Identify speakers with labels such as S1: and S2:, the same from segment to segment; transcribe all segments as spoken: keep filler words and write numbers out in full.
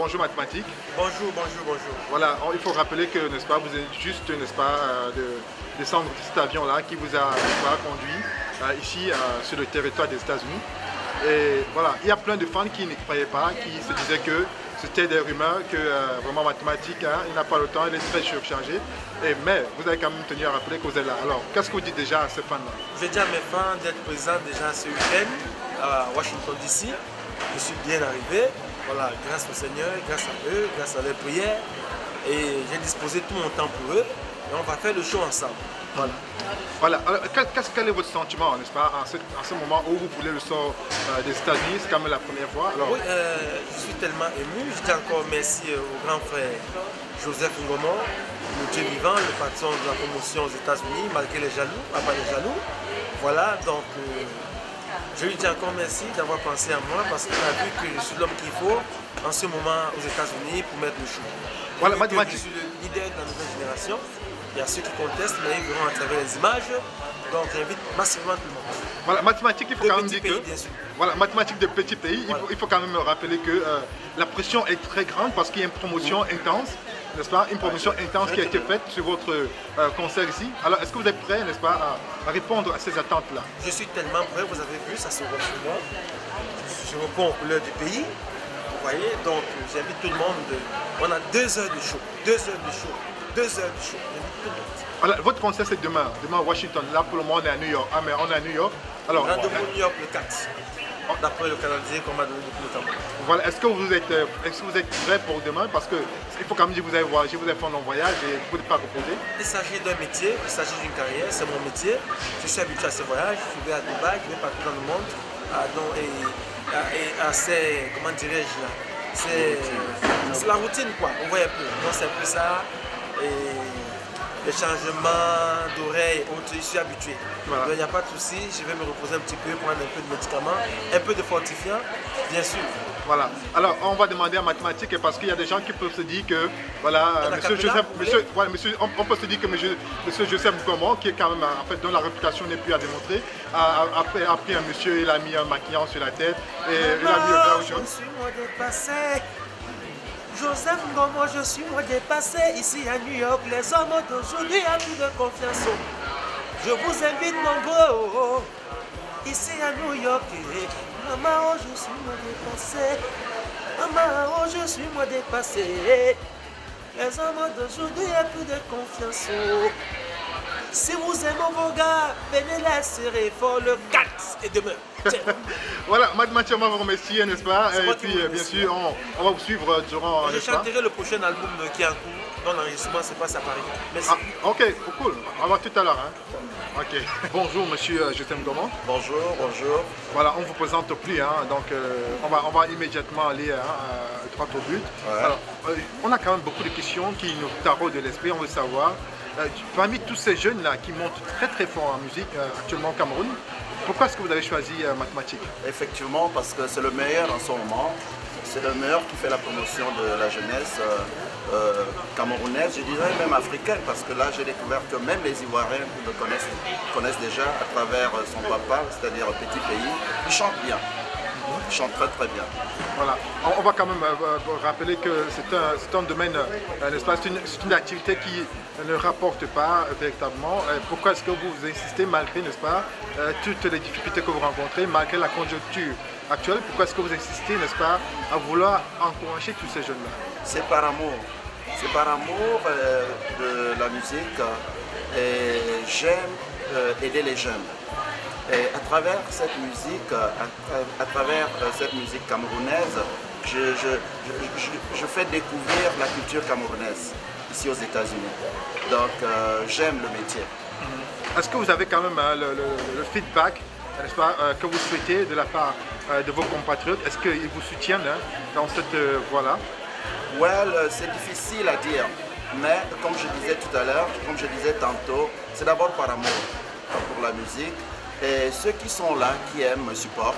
S1: bonjour Mathématiques.
S2: Bonjour, bonjour, bonjour.
S1: Voilà, il faut rappeler que, n'est-ce pas, vous êtes juste, n'est-ce pas, euh, de descendre de cet avion-là qui vous a, pas, conduit euh, ici euh, sur le territoire des États-Unis. Et voilà, il y a plein de fans qui ne croyaient pas, qui se disaient que c'était des rumeurs, que euh, vraiment Mathématiques, hein, il n'a pas le temps, il est très surchargé. Et, mais vous avez quand même tenu à rappeler que vous êtes là. Alors, qu'est-ce que vous dites déjà à ces fans-là?
S2: Je dis à mes fans d'être présents déjà ce week-end à Washington D C. Je suis bien arrivé, voilà, grâce au Seigneur, grâce à eux, grâce à leurs prières. Et j'ai disposé tout mon temps pour eux. Et on va faire le show ensemble. Voilà.
S1: Voilà. Alors, quel, quel est votre sentiment, n'est-ce pas, en ce, en ce moment où vous voulez le sort euh, des États-Unis? C'est quand même la première fois. Alors...
S2: Oui, euh, je suis tellement ému. Je dis encore merci au grand frère Joseph Ngomon, le Dieu vivant, le patron de la promotion aux États-Unis, malgré les jaloux, pas les jaloux. Voilà, donc euh, je lui dis encore merci d'avoir pensé à moi parce qu'il a vu que je suis l'homme qu'il faut en ce moment aux États-Unis pour mettre le show.
S1: Voilà,
S2: je suis le leader de la nouvelle génération. Il y a ceux qui contestent, mais ils verront à travers les images. Donc j'invite massivement tout le monde.
S1: Voilà, Mathématiques, il faut
S2: de
S1: quand même dire
S2: pays,
S1: que... Voilà, Mathématiques de petits pays, voilà. il, faut, il faut quand même rappeler que euh, la pression est très grande parce qu'il y a une promotion mmh. intense, n'est-ce pas? Une promotion ouais, intense qui a été faite sur votre euh, concert ici. Alors, est-ce que vous êtes prêt, n'est-ce pas, à, à répondre à ces attentes-là?
S2: Je suis tellement prêt, vous avez vu, ça se voit sur moi. Je réponds aux couleurs du pays. Vous voyez, donc j'invite tout le monde. De... On a deux heures de show, deux heures de show, deux heures de show. J'invite tout le monde.
S1: Alors, votre concert c'est demain, demain à Washington. Là pour le moment on est à New York. Ah mais on est à New York. Alors,
S2: rendez-vous à New York le quatre. D'après le calendrier qu'on m'a donné depuis le temps.
S1: Voilà, est-ce que vous êtes, est-ce que vous êtes prêt pour demain? Parce que il faut quand même dire que vous avez voyagé, vous avez fait un long voyage et vous ne pouvez pas reposer.
S2: Il s'agit d'un métier, il s'agit d'une carrière, c'est mon métier. Je suis habitué à ces voyages, je vais à Dubaï, je vais partout dans le monde. À, donc, et, et à ces, comment dirais-je là, c'est la routine quoi, on voit un peu. Donc c'est un peu ça. Et les changements d'oreilles, je suis habitué. Voilà. Donc il n'y a pas de souci, je vais me reposer un petit peu, prendre un peu de médicaments, un peu de fortifiant, bien sûr.
S1: Voilà. Alors on va demander à Mathématiques parce qu'il y a des gens qui peuvent se dire que voilà, monsieur Joseph, monsieur, voilà, monsieur, on, on peut se dire que monsieur, monsieur Joseph Ngomon, qui est quand même en fait dont la réputation n'est plus à démontrer, a, a, pris, a pris un monsieur, il a mis un maquillant sur la tête et
S2: Maman,
S1: il a mis un verre jaune.
S2: Je suis moi dépassé. Joseph Ngomon, je suis moi dépassé. Ici à New York, les hommes d'aujourd'hui ont plus de confiance. Je vous invite nombreux. Ici à New York, maman, oh, je suis moi dépassé. Maman, oh, je suis moi dépassé. Les hommes d'aujourd'hui ont plus de confiance. Si vous aimez vos gars, venez les serrer fort le quatre et demain.
S1: Voilà, Mathématiques, on va vous remercier, n'est-ce pas? Et puis, bien sûr, on, on va vous suivre durant...
S2: Je chanterai le prochain album qui est en cours, dont l'enregistrement se passe à Paris. Merci.
S1: Ah, ok, cool. On va voir tout à l'heure. Hein. Ok. Bonjour, monsieur Joseph Ngomon.
S3: Bonjour, bonjour.
S1: Voilà, on ne vous présente plus, hein, donc euh, on, va, on va immédiatement aller hein, euh, droit au but.
S3: Ouais.
S1: Alors, euh, on a quand même beaucoup de questions qui nous taraudent de l'esprit, on veut savoir. Euh, parmi tous ces jeunes-là qui montent très très fort en musique euh, actuellement au Cameroun, pourquoi est-ce que vous avez choisi euh, Mathématiques?
S3: Effectivement, parce que c'est le meilleur en ce moment. C'est le meilleur qui fait la promotion de la jeunesse euh, euh, camerounaise, je dirais même africaine, parce que là j'ai découvert que même les Ivoiriens le connaissent, connaissent déjà à travers son papa, c'est-à-dire un petit pays. Il chante bien. Il chante très très bien.
S1: Voilà. On, on va quand même euh, rappeler que c'est un, un domaine, euh, n'est-ce pas, c'est une, une activité qui ne rapporte pas euh, véritablement. Euh, pourquoi est-ce que vous insistez malgré, n'est-ce pas, euh, toutes les difficultés que vous rencontrez, malgré la conjoncture actuelle, pourquoi est-ce que vous insistez, n'est-ce pas, à vouloir encourager tous ces jeunes-là?
S3: C'est par amour. C'est par amour euh, de la musique et j'aime euh, aider les jeunes. Et à travers cette musique, à, à travers cette musique camerounaise, je, je, je, je fais découvrir la culture camerounaise ici aux États-Unis. Donc euh, j'aime le métier.
S1: Est-ce que vous avez quand même euh, le, le, le feedback, n'est-ce pas, euh, que vous souhaitez de la part euh, de vos compatriotes? Est-ce qu'ils vous soutiennent hein, dans cette euh, voie-là?
S3: Well, c'est difficile à dire, mais comme je disais tout à l'heure, comme je disais tantôt, c'est d'abord par amour pour la musique. Et ceux qui sont là, qui aiment, me supportent.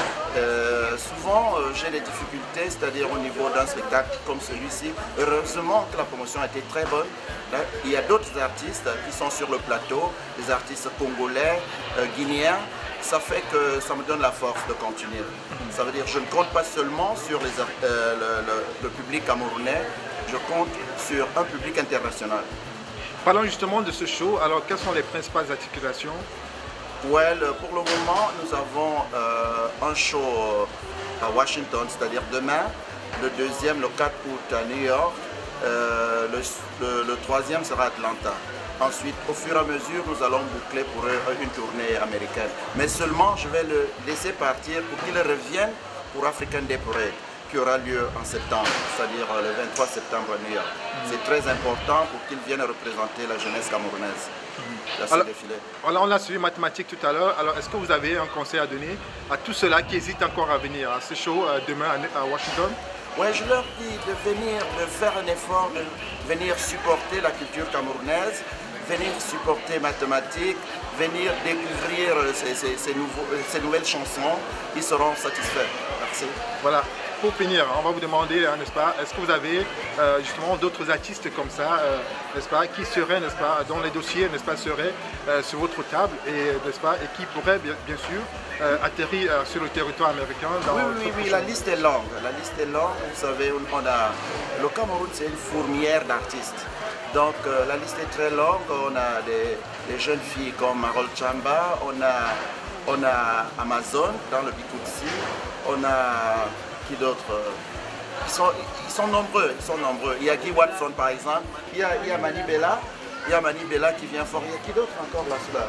S3: Euh, souvent, euh, j'ai des difficultés, c'est-à-dire au niveau d'un spectacle comme celui-ci. Heureusement que la promotion a été très bonne. Là, il y a d'autres artistes qui sont sur le plateau, des artistes congolais, euh, guinéens, ça fait que ça me donne la force de continuer. Ça veut dire que je ne compte pas seulement sur les, euh, le, le, le public camerounais, je compte sur un public international.
S1: Parlons justement de ce show, alors quelles sont les principales articulations?
S3: Ouais, le, pour le moment, nous avons euh, un show à Washington, c'est-à-dire demain, le deuxième, le quatre août à New York, euh, le, le, le troisième sera à Atlanta. Ensuite, au fur et à mesure, nous allons boucler pour une tournée américaine. Mais seulement, je vais le laisser partir pour qu'il revienne pour African Day Parade, qui aura lieu en septembre, c'est-à-dire le vingt-trois septembre à New York. Mm-hmm. C'est très important pour qu'il vienne représenter la jeunesse camerounaise. Mm-hmm. Alors,
S1: alors, on a suivi mathématiques tout à l'heure. Alors, est-ce que vous avez un conseil à donner à tous ceux-là qui hésitent encore à venir à ce show euh, demain à, à Washington?
S3: Oui, je leur dis de venir, de faire un effort, de venir supporter la culture camerounaise, venir supporter mathématiques, venir découvrir ces, ces, ces, nouveaux, ces nouvelles chansons. Ils seront satisfaits. Merci.
S1: Voilà. Pour finir, on va vous demander, hein, n'est-ce pas, est-ce que vous avez euh, justement d'autres artistes comme ça, euh, n'est-ce pas, qui seraient, n'est-ce pas, dont les dossiers, n'est-ce pas, seraient euh, sur votre table et, n'est-ce pas, et qui pourraient bien, bien sûr euh, atterrir euh, sur le territoire américain dans
S3: Oui, oui, oui, la liste est longue. La liste est longue. Vous savez, on a le Cameroun, c'est une fourmilière d'artistes. Donc euh, la liste est très longue. On a des, des jeunes filles comme Marol Chamba, on a, on a Amazon dans le Bikutsi, on a qui d'autres ils sont, ils sont nombreux, ils sont nombreux. Il y a Guy Watson par exemple, il y a, il y a Mani Bella, il y a Mani Bella qui vient fort. Il y a qui d'autre encore là-cela?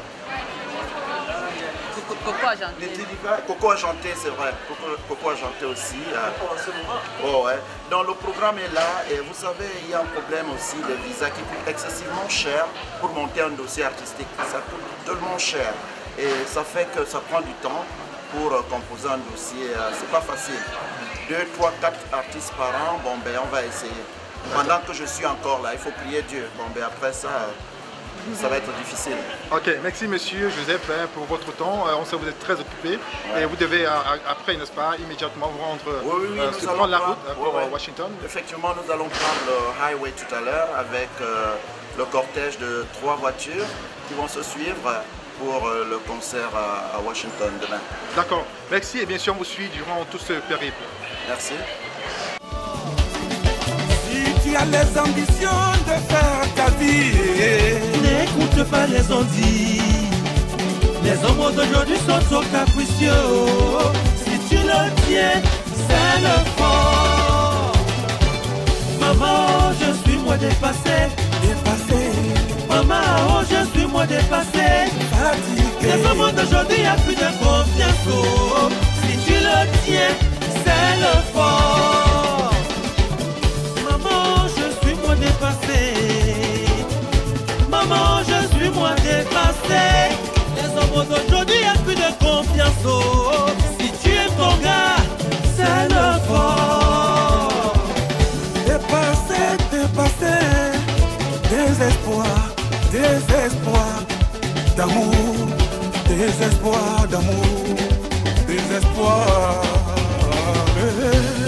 S4: Coco Ajanté.
S3: Coco Ajanté, c'est vrai. Coco, Coco Ajanté aussi. Oh, ouais. Donc le programme est là et vous savez, il y a un problème aussi de visa qui coûte excessivement cher pour monter un dossier artistique. Ça coûte tellement cher et ça fait que ça prend du temps pour composer un dossier. C'est pas facile. Deux, trois, quatre artistes par an, bon ben on va essayer. Pendant que je suis encore là, il faut prier Dieu. Bon ben après ça, ça va être difficile.
S1: Ok, merci monsieur Joseph hein, pour votre temps. On sait que vous êtes très occupé ouais. et vous devez après, n'est-ce pas, immédiatement vous rendre
S3: oui, oui,
S1: euh,
S3: nous
S1: se
S3: allons
S1: prendre la
S3: prendre,
S1: route pour
S3: ouais, ouais.
S1: Washington.
S3: Effectivement, nous allons prendre le highway tout à l'heure avec euh, le cortège de trois voitures qui vont se suivre pour euh, le concert à, à Washington demain.
S1: D'accord, merci et bien sûr on vous suit durant tout ce périple.
S3: Merci.
S2: Si tu as les ambitions de faire ta vie, n'écoute pas les ondits. Les hommes d'aujourd'hui sont trop capricieux. Si tu le tiens, c'est le fort. Maman, je suis moi dépassé, dépassé. Maman, oh, je suis moi dépassé, fatigué. Les hommes d'aujourd'hui, il n'y a plus de confiance. Oh. Si tu le tiens, c'est le fort. Maman, je suis moi dépassé. Maman, je suis moi dépassé. Les hommes d'aujourd'hui, il n'y a plus de confiance. Oh. Si tu aimes ton gars, c'est le fort. Dépassé, dépassé. Désespoir, désespoir d'amour. Désespoir d'amour. Désespoir.